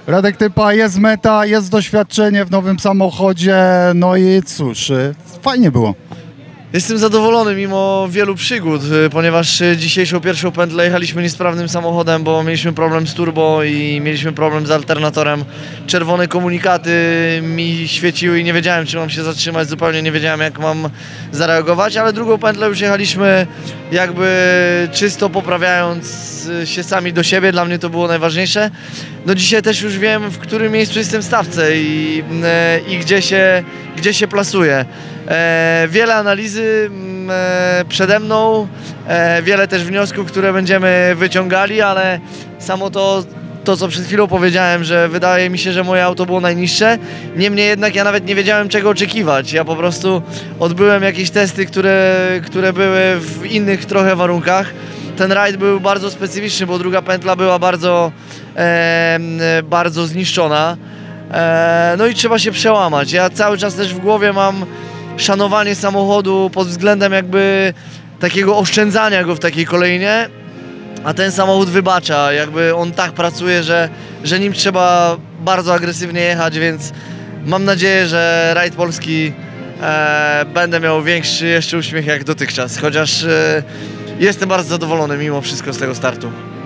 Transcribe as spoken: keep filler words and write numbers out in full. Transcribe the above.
Radek Typa, jest meta, jest doświadczenie w nowym samochodzie, no i cóż, y, fajnie było. Jestem zadowolony mimo wielu przygód, ponieważ dzisiejszą pierwszą pętlę jechaliśmy niesprawnym samochodem, bo mieliśmy problem z turbo i mieliśmy problem z alternatorem. Czerwone komunikaty mi świeciły i nie wiedziałem, czy mam się zatrzymać, zupełnie nie wiedziałem, jak mam zareagować, ale drugą pętlę już jechaliśmy jakby czysto poprawiając się sami do siebie, dla mnie to było najważniejsze. No dzisiaj też już wiem, w którym miejscu jestem w stawce i, i gdzie się, gdzie się plasuję. E, wiele analizy e, przede mną, e, wiele też wniosków, które będziemy wyciągali, ale samo to, to, co przed chwilą powiedziałem, że wydaje mi się, że moje auto było najniższe. Niemniej jednak ja nawet nie wiedziałem, czego oczekiwać. Ja po prostu odbyłem jakieś testy, które, które były w innych trochę warunkach. Ten rajd był bardzo specyficzny, bo druga pętla była bardzo, e, bardzo zniszczona. E, no i trzeba się przełamać. Ja cały czas też w głowie mam szanowanie samochodu pod względem jakby takiego oszczędzania go w takiej kolejnie, a ten samochód wybacza, jakby on tak pracuje, że, że nim trzeba bardzo agresywnie jechać, więc mam nadzieję, że rajd polski e, będę miał większy jeszcze uśmiech jak dotychczas, chociaż e, jestem bardzo zadowolony mimo wszystko z tego startu.